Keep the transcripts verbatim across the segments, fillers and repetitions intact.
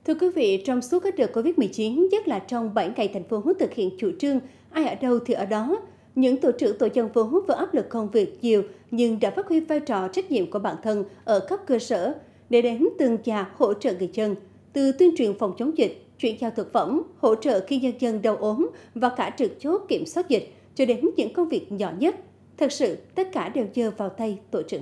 Thưa quý vị, trong suốt các đợt Covid mười chín, nhất là trong bảy ngày thành phố thực hiện chủ trương ai ở đâu thì ở đó, những tổ trưởng tổ dân phố vừa áp lực công việc nhiều nhưng đã phát huy vai trò trách nhiệm của bản thân ở cấp cơ sở để đến từng nhà hỗ trợ người dân, từ tuyên truyền phòng chống dịch, chuyển giao thực phẩm, hỗ trợ khi nhân dân đau ốm và cả trực chốt kiểm soát dịch, cho đến những công việc nhỏ nhất. Thật sự, tất cả đều nhờ vào tay tổ trưởng.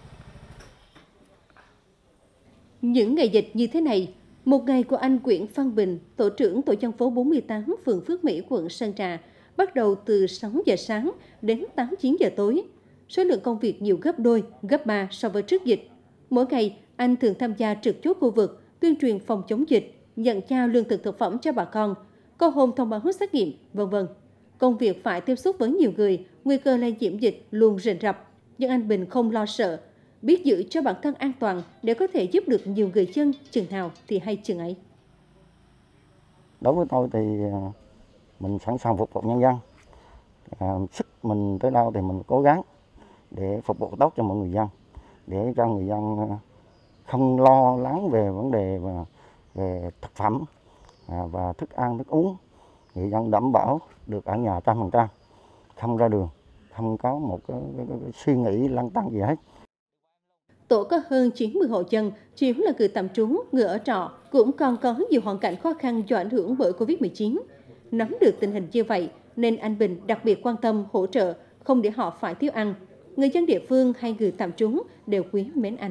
Những ngày dịch như thế này, một ngày của anh Nguyễn Văn Bình, tổ trưởng tổ dân phố bốn mươi tám, phường Phước Mỹ, quận Sơn Trà, bắt đầu từ sáu giờ sáng đến tám chín giờ tối. Số lượng công việc nhiều gấp đôi, gấp ba so với trước dịch. Mỗi ngày, anh thường tham gia trực chốt khu vực, tuyên truyền phòng chống dịch, nhận trao lương thực thực phẩm cho bà con, có hôm thông báo xét nghiệm, vân vân. Công việc phải tiếp xúc với nhiều người, nguy cơ lây nhiễm dịch luôn rình rập, nhưng anh Bình không lo sợ, biết giữ cho bản thân an toàn để có thể giúp được nhiều người dân chừng nào thì hay chừng ấy. Đối với tôi thì mình sẵn sàng phục vụ nhân dân, à, sức mình tới đâu thì mình cố gắng để phục vụ tốt cho mọi người dân, để cho người dân không lo lắng về vấn đề về, về thực phẩm à, và thức ăn, thức uống. Người dân đảm bảo được ở nhà trăm phần trăm, không ra đường, không có một cái, cái, cái, cái suy nghĩ lăn tăn gì hết. Tổ có hơn chín mươi hộ dân, chủ yếu là người tạm trú, người ở trọ, cũng còn có nhiều hoàn cảnh khó khăn do ảnh hưởng bởi Covid mười chín. Nắm được tình hình như vậy, nên anh Bình đặc biệt quan tâm hỗ trợ, không để họ phải thiếu ăn. Người dân địa phương hay người tạm trú đều quý mến anh.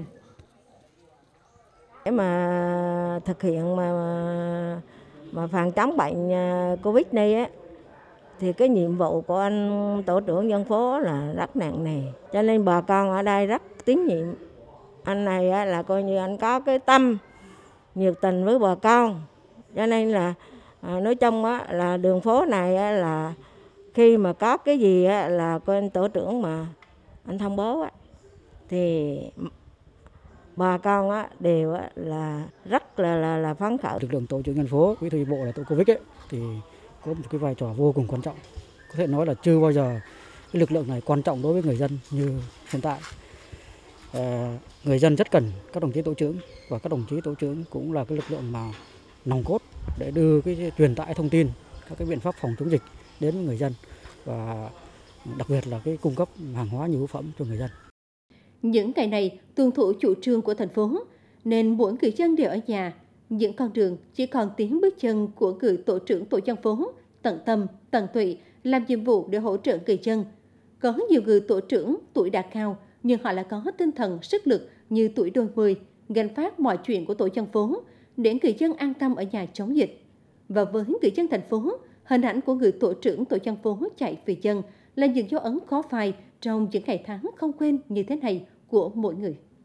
Để mà thực hiện mà mà phòng chống bệnh Covid này á, thì cái nhiệm vụ của anh tổ trưởng dân phố là rất nặng nề, cho nên bà con ở đây rất tín nhiệm. Anh này á, là coi như anh có cái tâm nhiệt tình với bà con, cho nên là à, nói chung á, là đường phố này á, là khi mà có cái gì á, là coi anh tổ trưởng mà anh thông báo á, thì bà con á, đều á, là rất là là, là phấn khởi. Lực lượng tổ trưởng dân phố, bí thư chi bộ là tổ Covid ấy, thì có một cái vai trò vô cùng quan trọng. Có thể nói là chưa bao giờ cái lực lượng này quan trọng đối với người dân như hiện tại. À, người dân rất cần các đồng chí tổ trưởng, và các đồng chí tổ trưởng cũng là cái lực lượng mà nòng cốt để đưa cái truyền tải thông tin, các cái biện pháp phòng chống dịch đến với người dân, và đặc biệt là cái cung cấp hàng hóa nhu yếu phẩm cho người dân. Những ngày này tuân thủ chủ trương của thành phố, nên mỗi người dân đều ở nhà. Những con đường chỉ còn tiếng bước chân của người tổ trưởng tổ dân phố, tận tâm, tận tụy làm nhiệm vụ để hỗ trợ người dân. Có nhiều người tổ trưởng tuổi đã cao, nhưng họ lại có tinh thần, sức lực như tuổi đôi mươi, gánh vác mọi chuyện của tổ dân phố để người dân an tâm ở nhà chống dịch. Và với người dân thành phố, hình ảnh của người tổ trưởng tổ dân phố chạy vì dân là những dấu ấn khó phai trong những ngày tháng không quên như thế này của mỗi người.